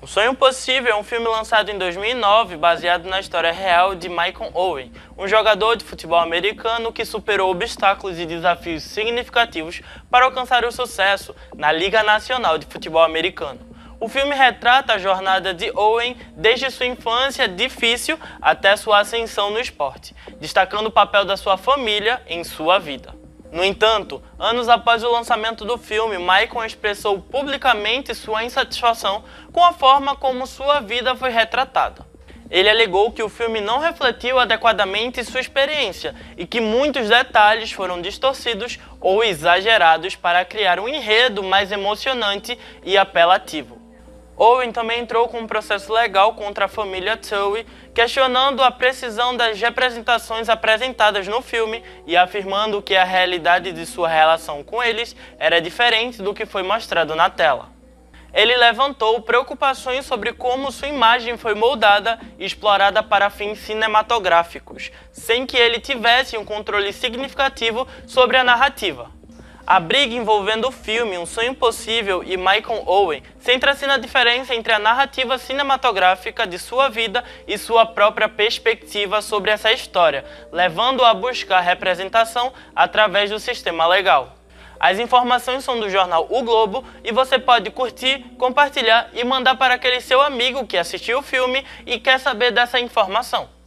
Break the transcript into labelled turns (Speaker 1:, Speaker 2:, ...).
Speaker 1: O Sonho Possível é um filme lançado em 2009, baseado na história real de Michael Owen, um jogador de futebol americano que superou obstáculos e desafios significativos para alcançar o sucesso na Liga Nacional de Futebol Americano. O filme retrata a jornada de Owen desde sua infância difícil até sua ascensão no esporte, destacando o papel da sua família em sua vida. No entanto, anos após o lançamento do filme, Michael expressou publicamente sua insatisfação com a forma como sua vida foi retratada. Ele alegou que o filme não refletiu adequadamente sua experiência e que muitos detalhes foram distorcidos ou exagerados para criar um enredo mais emocionante e apelativo. Owen também entrou com um processo legal contra a família Tully, questionando a precisão das representações apresentadas no filme e afirmando que a realidade de sua relação com eles era diferente do que foi mostrado na tela. Ele levantou preocupações sobre como sua imagem foi moldada e explorada para fins cinematográficos, sem que ele tivesse um controle significativo sobre a narrativa. A briga envolvendo o filme Um Sonho Possível e Michael Owen centra-se na diferença entre a narrativa cinematográfica de sua vida e sua própria perspectiva sobre essa história, levando-o a buscar representação através do sistema legal. As informações são do jornal O Globo e você pode curtir, compartilhar e mandar para aquele seu amigo que assistiu o filme e quer saber dessa informação.